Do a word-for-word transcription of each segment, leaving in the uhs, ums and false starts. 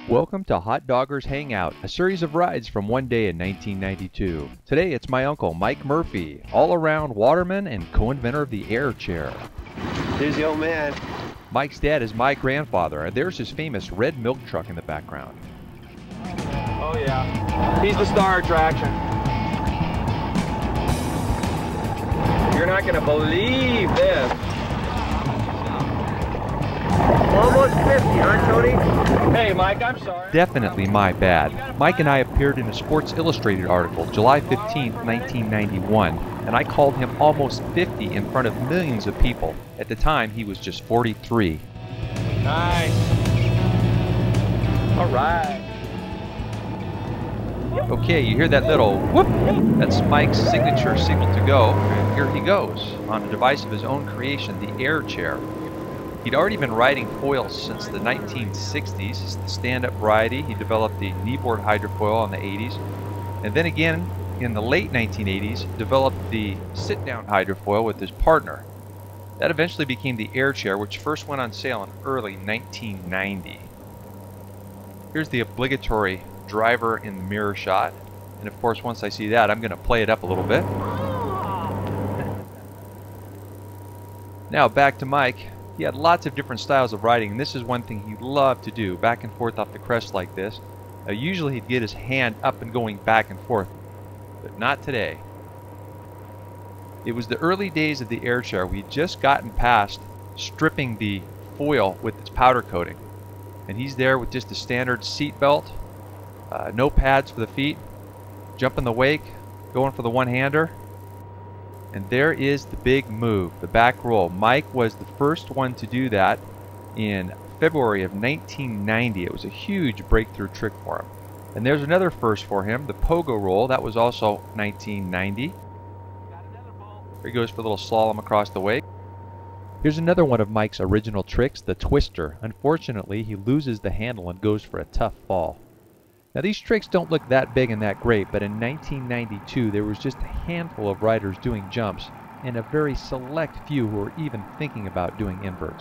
Welcome to Hot Doggers Hangout, a series of rides from one day in nineteen ninety-two. Today it's my uncle Mike Murphy, all-around waterman and co-inventor of the air chair. Here's the old man. Mike's dad is my grandfather, and there's his famous red milk truck in the background. Oh yeah, he's the star attraction. You're not gonna believe this. Almost fifty, huh, Tony? Hey, Mike, I'm sorry. Definitely my bad. Mike and I appeared in a Sports Illustrated article July fifteenth, nineteen ninety-one, and I called him almost fifty in front of millions of people. At the time, he was just forty-three. Nice. All right. Okay, you hear that little whoop? That's Mike's signature signal to go, and here he goes on a device of his own creation, the air chair. He'd already been riding foils since the nineteen sixties. It's the stand-up variety. He developed the kneeboard hydrofoil in the eighties, and then again in the late nineteen eighties developed the sit-down hydrofoil with his partner. That eventually became the air chair, which first went on sale in early nineteen ninety. Here's the obligatory driver in the mirror shot, and of course once I see that I'm going to play it up a little bit. Now back to Mike. He had lots of different styles of riding, and this is one thing he loved to do, back and forth off the crest like this. Uh, usually he'd get his hand up and going back and forth, but not today. It was the early days of the air chair. We'd just gotten past stripping the foil with its powder coating, and he's there with just a standard seat belt, uh, no pads for the feet, jumping the wake, going for the one-hander. And there is the big move, the back roll. Mike was the first one to do that in February of nineteen ninety. It was a huge breakthrough trick for him. And there's another first for him, the pogo roll. That was also nineteen ninety. Here he goes for a little slalom across the wake. Here's another one of Mike's original tricks, the twister. Unfortunately, he loses the handle and goes for a tough fall. Now these tricks don't look that big and that great, but in nineteen ninety-two there was just a handful of riders doing jumps and a very select few who were even thinking about doing inverts.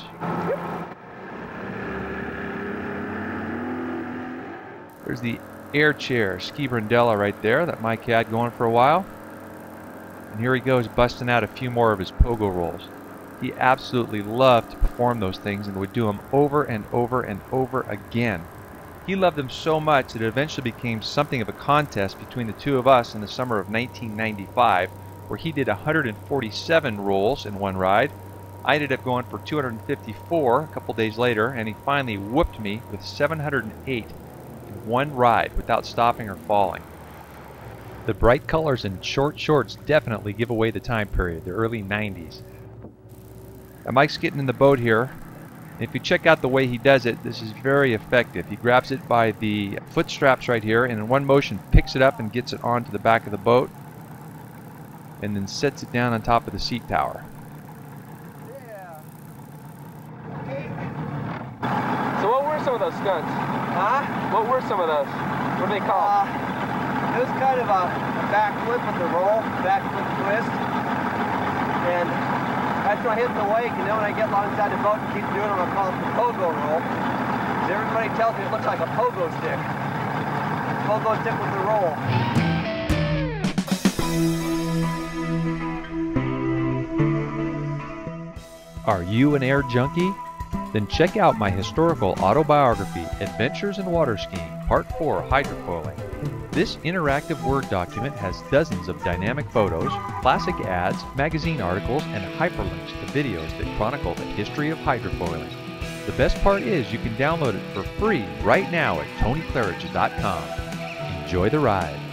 There's the air chair ski brindella right there that Mike had going for a while. And here he goes busting out a few more of his pogo rolls. He absolutely loved to perform those things and would do them over and over and over again. He loved them so much that it eventually became something of a contest between the two of us in the summer of nineteen ninety-five, where he did one hundred forty-seven rolls in one ride. I ended up going for two hundred fifty-four a couple days later, and he finally whooped me with seven hundred eight in one ride without stopping or falling. The bright colors and short shorts definitely give away the time period, the early nineties. Now Mike's getting in the boat here. If you check out the way he does it, this is very effective. He grabs it by the foot straps right here and in one motion picks it up and gets it onto the back of the boat and then sets it down on top of the seat tower. Yeah. Okay. So what were some of those stunts? Huh? What were some of those? What are they called? Uh, it was kind of a, a backflip with the roll, backflip twist. And after I hit the wake, and then when I get alongside the boat and keep doing it, I call it the pogo roll. Because everybody tells me it looks like a pogo stick. Pogo stick with the roll. Are you an air junkie? Then check out my historical autobiography, Adventures in Water Skiing, Part four, Hydrofoiling. This interactive Word document has dozens of dynamic photos, classic ads, magazine articles, and hyperlinks to videos that chronicle the history of hydrofoiling. The best part is you can download it for free right now at tony claridge dot com. Enjoy the ride.